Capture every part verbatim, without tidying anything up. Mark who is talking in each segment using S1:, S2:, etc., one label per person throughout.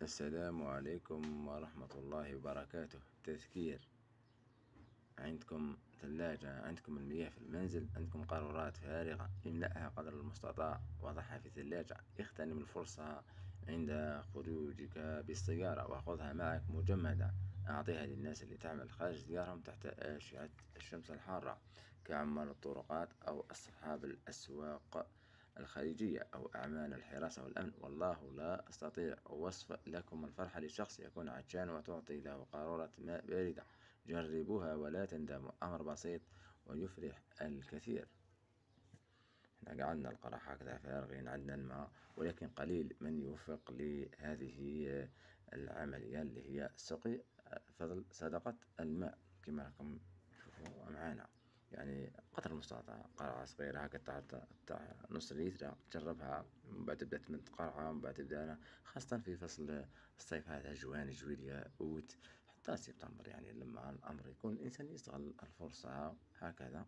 S1: السلام عليكم ورحمة الله وبركاته. تذكير: عندكم ثلاجة، عندكم المياه في المنزل، عندكم قارورات فارغة، املأها قدر المستطاع وضعها في الثلاجة. اغتنم الفرصة عند خروجك بالسيارة وخذها معك مجمدة. أعطيها للناس اللي تعمل خارج ديارهم تحت أشعة الشمس الحارة، كعمال الطرقات أو أصحاب الأسواق الخارجية أو أعمال الحراسة والأمن. والله لا أستطيع وصف لكم الفرحة لشخص يكون عطشان وتعطي له قارورة ماء باردة. جربوها ولا تندموا، أمر بسيط ويفرح الكثير. احنا قعدنا القرى هكذا فارغين، عندنا الماء ولكن قليل من يوفق لهذه العملية اللي هي سقي فضل صدقة الماء. كما راكم تشوفوا معانا، يعني قدر المستطاع قرعة صغيرة هكا تاع نص لتر، تجربها من بعد تبدأ تمد قرعة، من بعد تبدأ خاصة في فصل الصيف هذا، جوان جويلية أوت حتى سبتمبر، يعني لما الأمر يكون الإنسان يستغل الفرصة هكذا.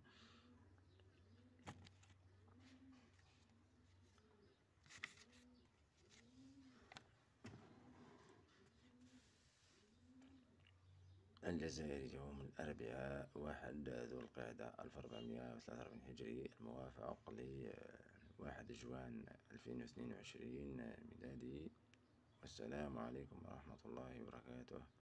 S1: الجزائر يوم الأربعاء واحد ذو القعدة ألف وأربعمائة وثلاثة وأربعين هجري، الموافق لواحد جوان ألفين واثنين وعشرين ميلادي. والسلام عليكم ورحمة الله وبركاته.